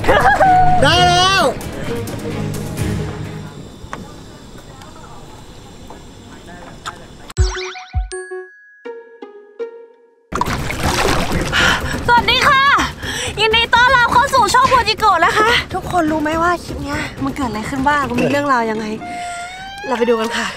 ได้แล้วสวัสดีค่ะยินดีต้อนรับเข้าสู่ช่องโพจิโกะนะคะทุกคนรู้ไหมว่าคลิปนี้มันเกิดอะไรขึ้นบ้างมันมีเรื่องราวยังไงเราไปดูกันค่ะ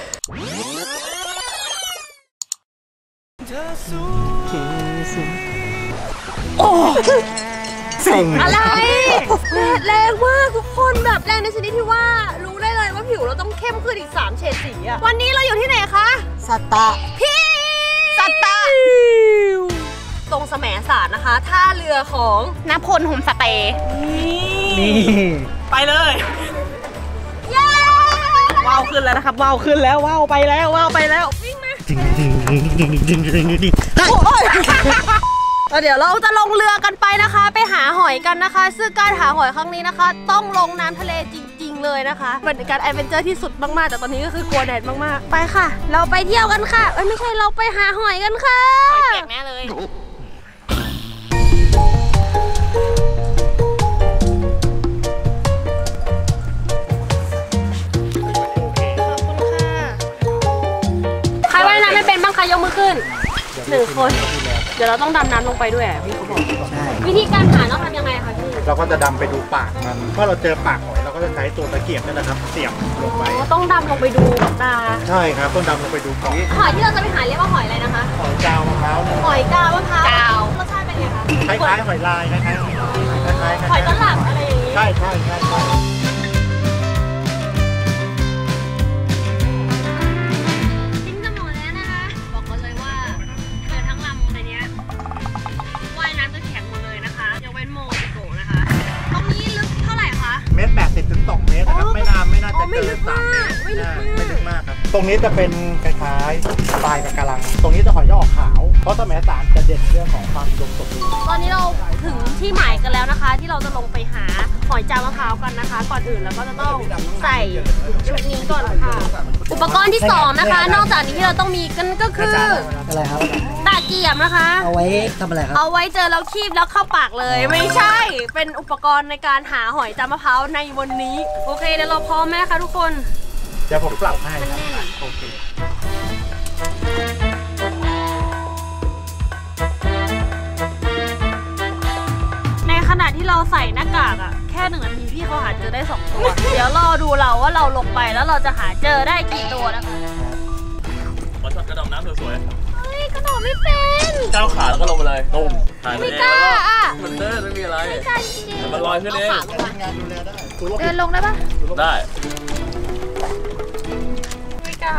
โอ้เซ็งอะไรแรงมากทุกคนแบบแรงในชนิดที่ว่ารู้ได้เลยว่าผิวเราต้องเข้มขึ้นอีก3 เฉดสีอะวันนี้เราอยู่ที่ไหนคะสัตตะพี่สัตตะตรงแสมสารนะคะท่าเรือของนพลโฮมสเตย์นี่ไปเลยว้าวขึ้นแล้วนะครับว้าวขึ้นแล้วว้าวไปแล้วว้าวไปแล้ววิ่งมาโอ้ยเดี๋ยวเราจะลงเรือกันไปนะคะไปหาหอยกันนะคะซึ่งการหาหอยครั้งนี้นะคะต้องลงน้ำทะเลจริงๆเลยนะคะเป็นการแอดเวนเจอร์ที่สุดมากๆแต่ตอนนี้ก็คือกลัวแดดมากๆไปค่ะเราไปเที่ยวกันค่ะไม่ใช่เราไปหาหอยกันค่ะหอยเปียกแน่เลยใครว่ายน้ำไม่เป็นบ้างคะยกมือขึ้น1 คนเดี๋ยวเราต้องดำน้ำลงไปด้วยพี่เขาบอกวิธีการหาต้องทำยังไงคะพี่เราก็จะดำไปดูปากมันเมื่อเราเจอปากหอยเราก็จะใช้ตัวตะเกียบนี่แหละครับเสียบลงไปต้องดำลงไปดูกับตาใช่ครับต้องดำลงไปดูก่อนหอยที่เราจะไปหาเรียกว่าหอยอะไรนะคะหอยกาวมะพร้าวหอยกาวมะพร้าวรสชาติเป็นไงคะคล้ายๆหอยลายคล้ายๆหอยตลับอะไรอย่างนี้ใช่80 ถึง 2 เมตรนะครับไม่น่าจะเกิน3 เมตรไม่ลึกมากครับตรงนี้จะเป็นคล้ายๆปลายกระลังตรงนี้จะหอยจะออกขาวเพราะแสมสารจะเด่นเรื่องของความอุดมสมบูรณ์ตอนนี้เราถึงที่หมายกันแล้วนะคะที่เราจะลงไปหาหอยจามะพร้าวกันนะคะก่อนอื่นแล้วก็จะต้องใส่ชุดนี้ก่อนค่ะอุปกรณ์ที่2นะคะนอกจากนี้ที่เราต้องมีกันก็คืออะไรครับตะเกียบนะคะเอาไว้ทำอะไรครับเอาไว้เจอแล้วคีบแล้วเข้าปากเลยไม่ใช่เป็นอุปกรณ์ในการหาหอยจามะพร้าวในวันนี้โอเคเดี๋ยวเราพร้อมไหมคะทุกคนเดี๋ยวผมปรับให้โอเคในขณะที่เราใส่หน้ากากอะแค่1 นาทีพี่เขาหาเจอได้2 ตัวเดี๋ยวรอดูเราว่าเราลงไปแล้วเราจะหาเจอได้กี่ตัวนะคะมาช็อตกระดองน้ำสวยๆเฮ้ยกระโดดไม่เป็นก้าวขาแล้วก็ลงไปเลยตุ้มไม่กล้าอ่ะมันเดินไม่มีอะไรไม่กล้าจริงๆมันลอยขึ้นเองเดินลงได้ปะได้ไม่กล้า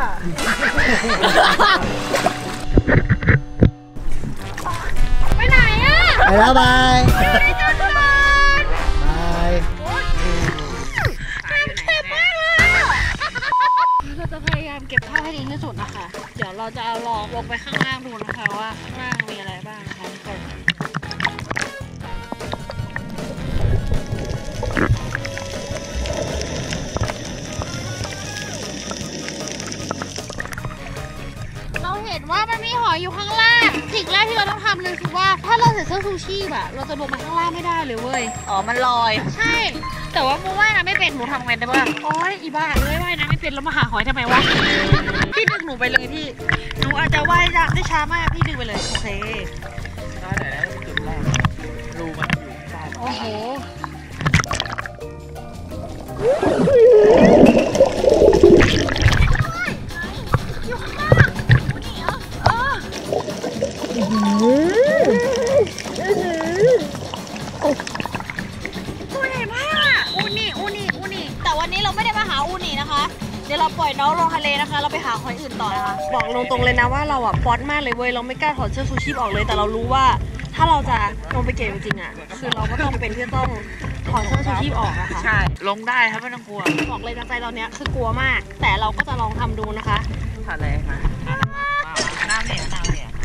ไปไหนอ่ะไปแล้วบายไปจนบายเจ็บมากเลยเราจะพยายามเก็บภาพให้ดีที่สุดนะคะเดี๋ยวเราจะเอาลงไปข้างล่างดูนะคะว่าข้างล่างมีอะไรบ้างนะคะทุกคนเห็นว่ามันมีหอยอยู่ข้างล่างสิ่งแรกที่เราต้องทำเลยคือว่าถ้าเราใส่เสื้อชูชีพอะเราจะลงมาข้างล่างไม่ได้เลยเว้ยมันลอยใช่แต่ว่ามูว่ายน้ำไม่เป็นหนูทำไงได้บ้างโอ๊ยอีบ้าเลยว่ายน้ำไม่เป็นแล้วมาหาหอยทำไมวะพี่ดึงหนูไปเลยพี่หนูอาจจะว่ายได้ช้ามากพี่ดึงไปเลยโอเคได้ไหนจุดแรกรูมันอยู่ใต้โอ้โหตัวใหญ่มากอูนี่แต่วันนี้เราไม่ได้มาหาอูนี่นะคะเดี๋ยวเราปล่อยน้องลงทะเลนะคะเราไปหาหอยอื่นต่อนะคะบอกตรงๆเลยนะว่าเราอะป๊อตมากเลยเว้ยเราไม่กล้าถอดเสื้อชูชีพออกเลยแต่เรารู้ว่าถ้าเราจะลงไปเก็บจริงๆอะคือเราก็ต้องเป็นที่ต้องถอดเสื้อชูชีพออกนะคะใช่ลงได้ครับไม่ต้องกลัวบอกเลยนะใจตอนนี้คือกลัวมากแต่เราก็จะลองทำดูนะคะถ่ายอะไรมาน้ำเนี่ย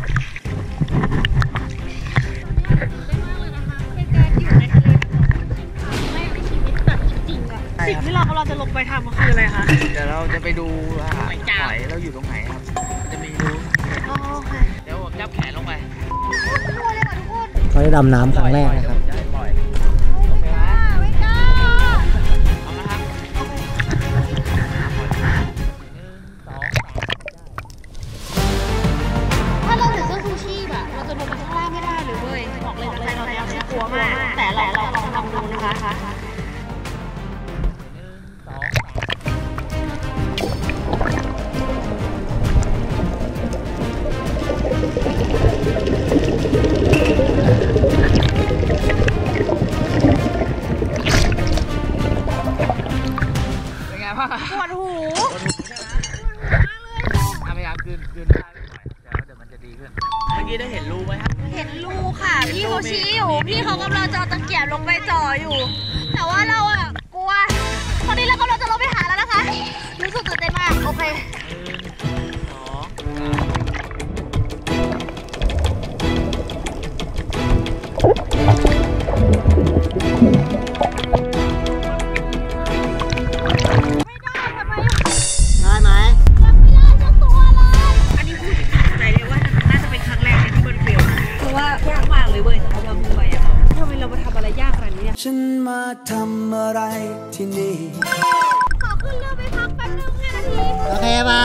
สิ่งที่เรากำลังจะลงไปทำคืออะไรคะเดี๋ยวเราจะไปดูหอยเราอยู่ตรงไหนครับจะมีรู้เดี๋ยวจับแขนลงไปเขาได้ดำน้ำครั้งแรกนะครับไม่กล้ากลัวมากแต่เราลองดูนะคะเป็นไงบ้างปวดหูพยายามคืนได้หน่อยเดี๋ยวมันจะดีขึ้น เมื่อกี้ได้เห็นรูไหมครับเห็นรูค่ะพี่เขาชี้อยู่พี่เขากำลังจะเอาตะเกียบลงไปจ่ออยู่ แต่ว่าเราอะกลัวตอนนี้เรากำลังจะลงไปหาแล้วนะคะรู้สึกตื่นเต้นมากโอเคได้ไหมยังไม่ได้สักตัวเลยอันนี้พูดใจเลยว่าน่าจะเป็นครั้งแรกในที่เบิร์นเฟลเพราะว่ายากมากเลยเว้ยสำหรับเรามือใหม่อะทำไมเรามาทำอะไรยากขนาดนี้เนี่ยฉันมาทำอะไรที่นี่ขอขึ้นเรือไปพักแป๊บนึง5 นาทีโอเคมา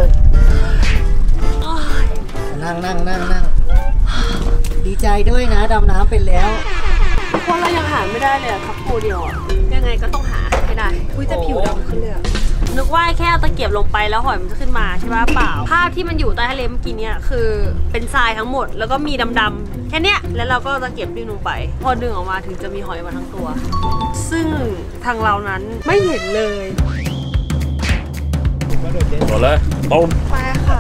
นั่งดีใจด้วยนะดำน้ำเป็นแล้วเพราะเรายังหาไม่ได้เลยอะพักโคเดียวอะยังไงก็ต้องหาให้ได้อุ้ยจะผิวดำขึ้นเลยอะนึกว่าแค่เอาตะเกียบลงไปแล้วหอยมันจะขึ้นมาใช่ปะเปล่าภาพที่มันอยู่ใต้ทะเลเมื่อกี้เนี่ยคือเป็นทรายทั้งหมดแล้วก็มีดำๆแค่เนี้ยแล้วเราก็ตะเกียบดึงลงไปพอดึงออกมาถึงจะมีหอยมาทั้งตัว ซึ่งทางเรานั้นไม่เห็นเลยหมดเลยต้มไปค่ะ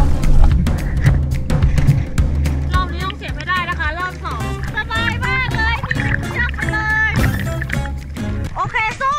รอบนี้ต้องเสียไม่ได้นะคะรอบ2สบายมากเลยพี่จับไปเลยโอเคสู้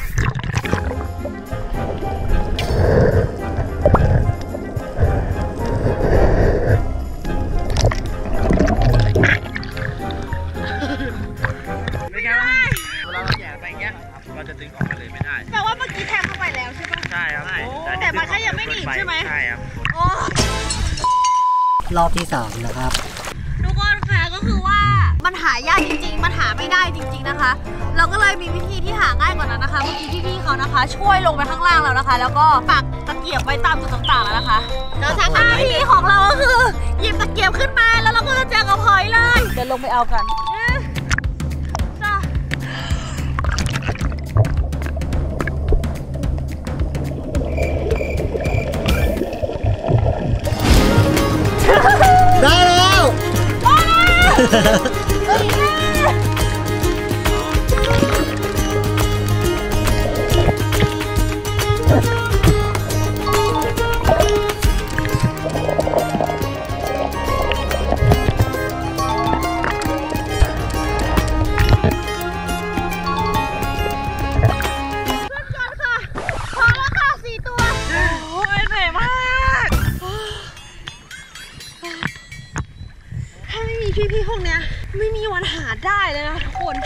เป็นไงบ้างเวลาเราแย่ไปอย่างเงี้ยเราจะดึงออกมาเลยไม่ได้แปลว่าเมื่อกี้แทงเข้าไปแล้วใช่ปะใช่ครับแต่มันก็ยังไม่หนีบใช่ไหมใช่ครับโอ้รอบที่3นะครับทุกคนค่ะก็คือว่ามันหายากจริงๆมันหาไม่ได้จริงๆนะคะ เราก็เลยมีวิธีที่หาง่ายกว่านั้นนะคะเมื่อกี้พี่ๆเขานะคะ ช่วยลงไปข้างล่างแล้วนะคะ แล้วก็ปักตะเกียบไว้ตามจุดต่างๆแล้วนะคะเราทำหน้าที่ของเราก็คือหยิบตะเกียบขึ้นมาแล้วเราก็จะแจกกับหอยเลยเดี๋ยวลงไปเอากันจ้าได้แล้วพอแล้วค่ะ4 ตัวโอ้ยเหนื่อยมากถ้าไม่มีพี่ๆพวกเนี้ยไม่มีวันหาได้เลยนะทุกคน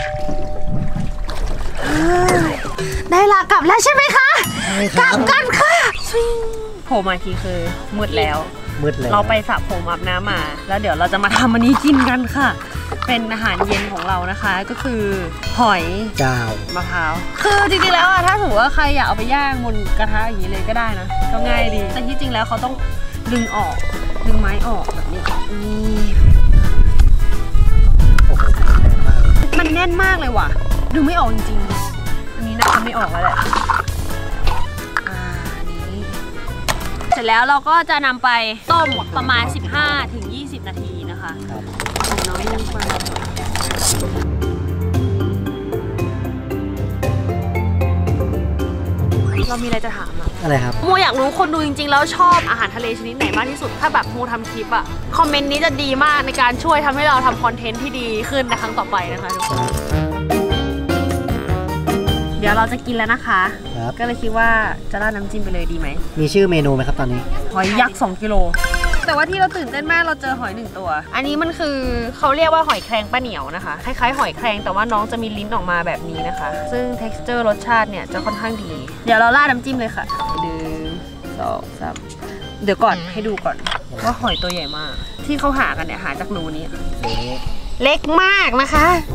ได้ลากลับแล้วใช่ไหมคะใช่คกรัลับบกันค่ะโผล่มาทีคือมืดแล้วมืดเลยเราไปสระผมอาบน้ำมา แล้วเดี๋ยวเราจะมาทำอันนี้กินกันค่ะ เป็นอาหารเย็นของเรานะคะ ก็คือหอยเจ้ามะพร้าว คือจริงๆแล้วอะถ้าถือว่าใครอยากเอาไปย่างบนกระทะอย่างนี้เลยก็ได้นะ ก็ง่ายดี แต่ที่จริงแล้วเขาต้องดึงออก ดึงไม้ออกแบบนี้นี่โอ้โหแรงมากเลยมันแน่นมากเลยว่ะ ดึงไม่ออกจริงๆ อันนี้น่าจะไม่ออกแล้วแหละอันนี้ เสร็จแล้วเราก็จะนำไปต้มประมาณ 15-20 นาทีนะคะครับน้อยลงไปเรามีอะไรจะถามอ่ะอะไรครับโมอยากรู้คนดูจริงๆแล้วชอบอาหารทะเลชนิดไหนมากที่สุด ถ้าแบบโมทำคลิปอ่ะ คอมเมนต์นี้จะดีมากในการช่วยทำให้เราทำคอนเทนต์ที่ดีขึ้นในครั้งต่อไปนะคะทุกคน เดี๋ยวเราจะกินแล้วนะคะครับก็เลยคิดว่าจะราดน้ำจิ้มไปเลยดีไหมมีชื่อเมนูไหมครับตอนนี้หอยยักษ์2 กิโล แต่ว่าที่เราตื่นเต้นมากเราเจอหอย1 ตัว อันนี้มันคือเขาเรียกว่าหอยแครงป้าเหนียวนะคะ คล้ายๆหอยแครงแต่ว่าน้องจะมีลิ้นออกมาแบบนี้นะคะ ซึ่ง texture รสชาติเนี่ยจะค่อนข้างดี เดี๋ยวเราราดน้ำจิ้มเลยค่ะ1 2 3เดี๋ยวก่อนให้ดูก่อนว่าหอยตัวใหญ่มาก ที่เขาหากันเนี่ยหาจากรูนี้ เล็กมากนะคะ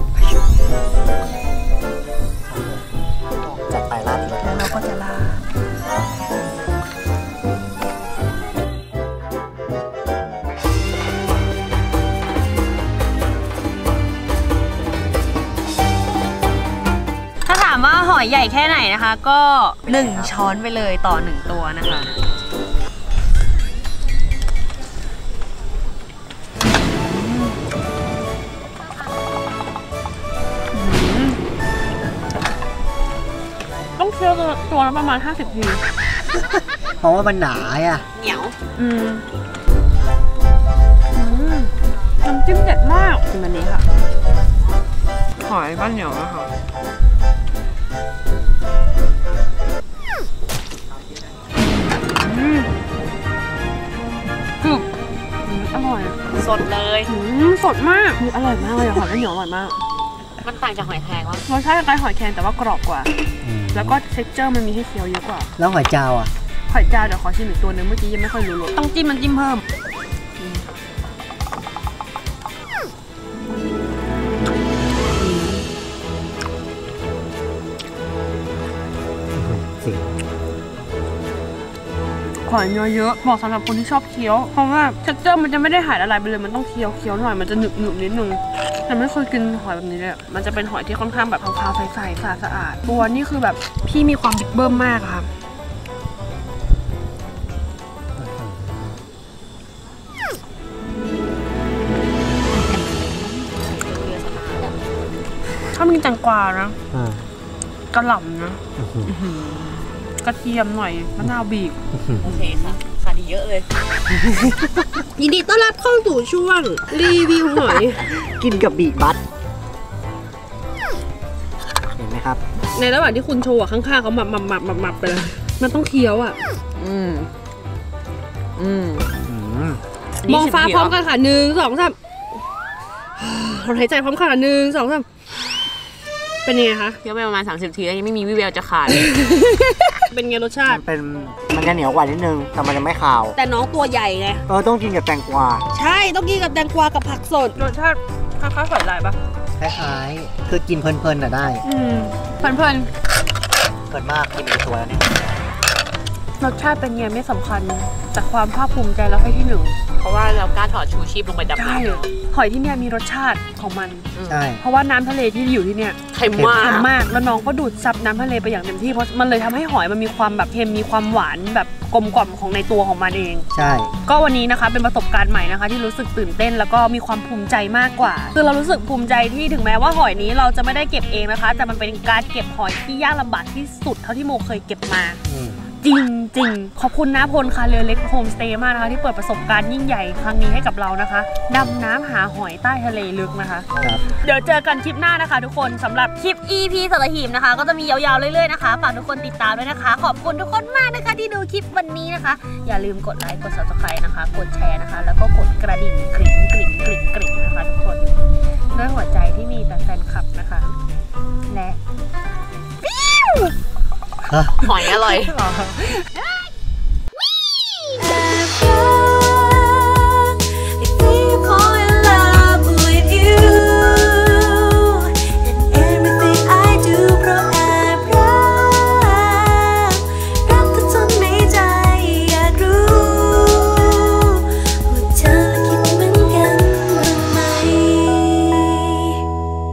จัดไปราดอีกแล้วแล้วเราก็จะราดอยใหญ่แค่ไหนนะคะก็1ช้อนไปเลยต่อ1ตัวนะคะต้องเคี่ยวตัวละประมาณ50 ทีเพราะว่ามันหนาอ่ะเหนียวน้ำจิ้มเด็ดมากเป็นแบบนี้ค่ะหอยบ้านเหนียวนะคะคืออร่อยสดเลยสดมากอร่อยมากเลยหอยบ้านเหนียวอร่อยมากมันต่างจากหอยแครงวะรสชาติคล้ายหอยแครงแต่ว่ากรอบกว่าแล้วก็เท็กเจอร์มันมีให้เคี้ยวเยอะกว่าแล้วหอยจาวอ่ะหอยจาวเดี๋ยวขอชิมอีกตัวนึงเมื่อกี้ยังไม่ค่อยรู้รสต้องจิ้มมันจิ้มเพิ่มหอยเนื้อเยอะเหมาะสำหรับคนที่ชอบเคี้ยวเพราะว่าเท็กเจอร์มันจะไม่ได้หายละลายไปเลยมันต้องเคี้ยวหน่อยมันจะหนึบนิดนึงแต่ไม่เคยกินหอยแบบนี้เลยมันจะเป็นหอยที่ค่อนข้างแบบขาวๆใสๆสะอาดตัวนี่คือแบบพี่มีความบิ๊กเบิ้มมากค่ะถ้ามีแตงกวานะกระหล่ำนะกระเทียมหน่อยมะนาวบีบโอเคค่ะขาดีเยอะเลยยินดีต้อนรับเข้าสู่ช่วงรีวิวหอยกินกับบีบัตเห็นไหมครับในระหว่างที่คุณโชว์ข้างๆเขาหมับไปเลยมันต้องเคี้ยวอ่ะมองฟ้าพร้อมกันค่ะ1 2 3หายใจพร้อมกัน1 2 3เป็นยังไงคะเคี้ยวไปประมาณ30 ทีแล้วยังไม่มีวิแววจะขาดเป็นไงรสชาติมันจะเหนียวกว่านิดนึงแต่มันจะไม่ขาวแต่น้องตัวใหญ่ไงต้องกินกับแตงกวาใช่ต้องกินกับแตงกวากับผักสดรสชาติคล้ายๆหอยลายปะคล้ายๆคือกินเพลินๆน่ะได้เพลินมากกินเป็นตัวแล้วเนี่ยรสชาติเป็นไงไม่สำคัญแต่ความภาคภูมิใจเราให้ที่1เพราะว่าเรากล้าถอดชูชีพลงไปดับน้ำหอยที่เนี่ยมีรสชาติของมันใช่เพราะว่าน้ำทะเลที่อยู่ที่เนี่ยเค็มมากแล้วน้องก็ดูดซับน้ำทะเลไปอย่างเต็มที่เพราะมันเลยทำให้หอยมันมีความแบบเค็มมีความหวานแบบกลมกล่อมของในตัวของมันเองใช่ก็วันนี้นะคะเป็นประสบการณ์ใหม่นะคะที่รู้สึกตื่นเต้นแล้วก็มีความภูมิใจมากกว่าคือเรารู้สึกภูมิใจที่ถึงแม้ว่าหอยนี้เราจะไม่ได้เก็บเองนะคะแต่มันเป็นการเก็บหอยที่ยากลำบากที่สุดเท่าที่โมเคยเก็บมาจริงขอบคุณน้าพลค่ะเรือเล็กโฮมสเตย์มากนะคะที่เปิดประสบการณ์ยิ่งใหญ่ครั้งนี้ให้กับเรานะคะดำน้ำหาหอยใต้ทะเลลึกนะคะเดี๋ยวเจอกันคลิปหน้านะคะทุกคนสำหรับคลิป EP สัตหีบนะคะก็จะมียาวๆเรื่อยๆนะคะฝากทุกคนติดตามด้วยนะคะขอบคุณทุกคนมากนะคะที่ดูคลิปวันนี้นะคะอย่าลืมกดไลค์กด Subscribe นะคะกดแชร์นะคะแล้วก็กดกระดิ่งกริ่งนะคะทุกคนด้วยหัวใจที่มีแต่แฟนคลับนะคะและหอยอร่อย